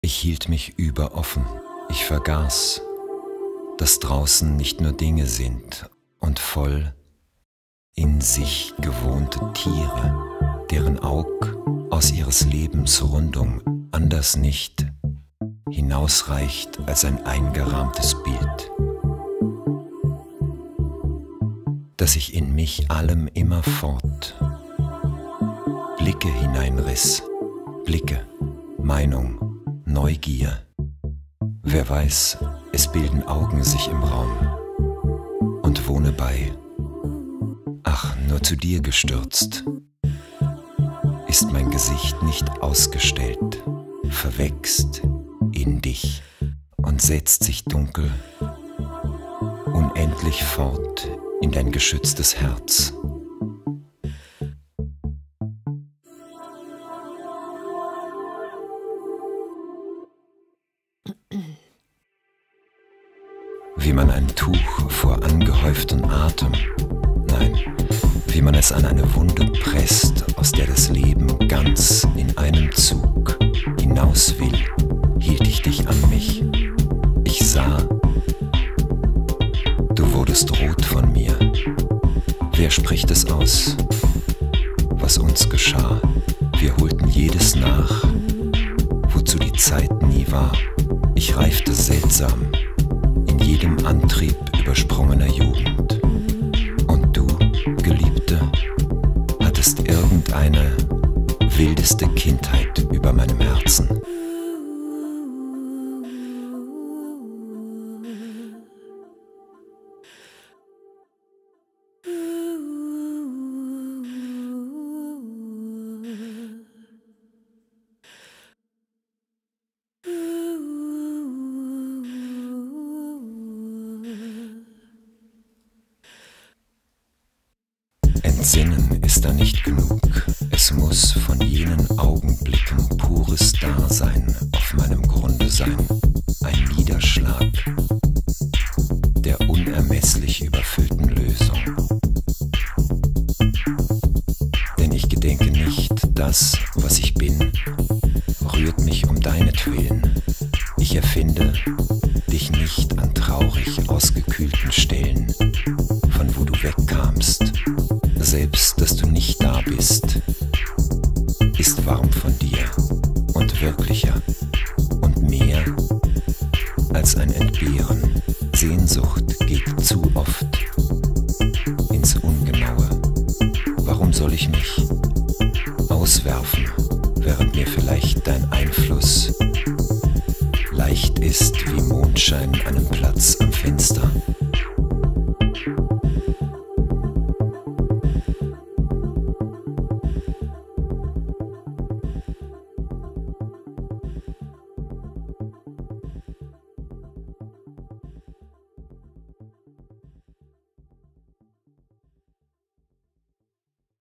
Ich hielt mich überoffen. Ich vergaß, dass draußen nicht nur Dinge sind und voll in sich gewohnte Tiere, deren Aug aus ihres Lebens Rundung anders nicht hinausreicht als ein eingerahmtes Bild, dass ich in mich allem immerfort Blicke hineinriss, Blicke, Meinung, Neugier. Wer weiß, es bilden Augen sich im Raum und wohne bei. Ach, nur zu dir gestürzt, ist mein Gesicht nicht ausgestellt, verwächst in dich und setzt sich dunkel, unendlich fort in dein geschütztes Herz. Wie man ein Tuch vor angehäuftem Atem, nein, wie man es an eine Wunde presst, aus der das Leben ganz in einem Zug hinaus will, hielt ich dich an mich. Ich sah, du wurdest rot von mir. Wer spricht es aus, was uns geschah? Wir holten jedes nach, wozu die Zeit nie war. Ich reifte seltsam in jedem Antrieb übersprungener Jugend. Und du, Geliebte, hattest irgendeine wildeste Kindheit über meinem Herzen. Entsinnen ist da nicht genug, es muss von jenen Augenblicken pures Dasein auf meinem Grunde sein, ein Niederschlag der unermesslich überfüllten Lösung. Denn ich gedenke nicht, das, was ich bin, rührt mich um deinetwillen. Ich erfinde dich nicht an traurig ausgekühlten Stellen, von wo du wegkamst. Selbst, dass du nicht da bist, ist warm von dir und wirklicher und mehr als ein Entbehren. Sehnsucht geht zu oft ins Ungenaue. Warum soll ich mich auswerfen, während mir vielleicht dein Einfluss leicht ist wie Mondschein an einem Platz am Fenster?